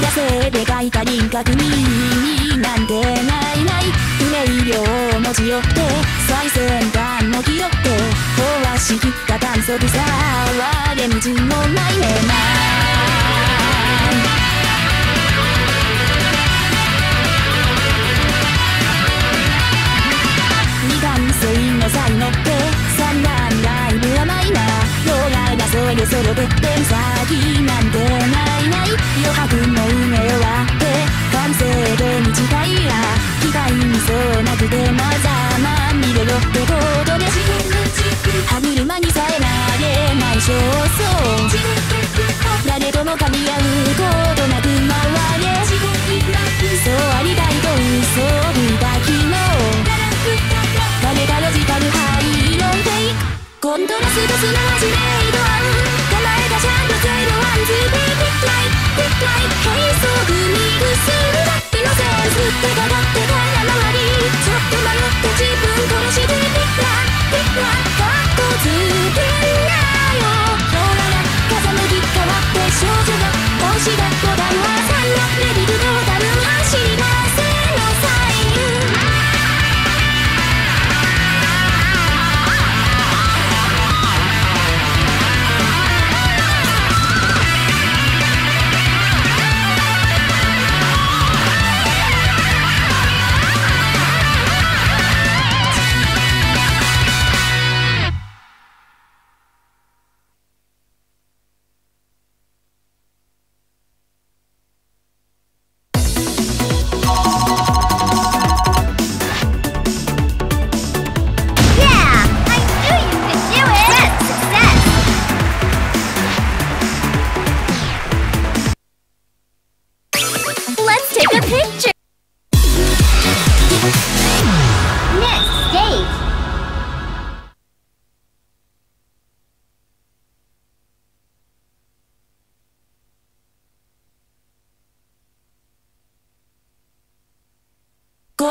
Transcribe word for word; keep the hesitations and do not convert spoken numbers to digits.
野生で書いた輪郭になんてないない不明瞭を持ち寄って最先端も拾って飽和しきった観測さは出道もないねま未完成の才能って散々だいぶ甘いなどうやらそろそろてっぺん先なんてないない余白の埋め終わって完成で道たいや機械にそうなくてまざまみれろってことで歯車にさえ投げない焦燥誰とも噛み合うことなく回れそうありたいと嘘を吹いた昨日誰かロジカルハイロンテイクコントラストすなわちレイドアン構えたシャンドゼロワンツービーピックライトピックライト並走組ぐするだけのセンスってかかってか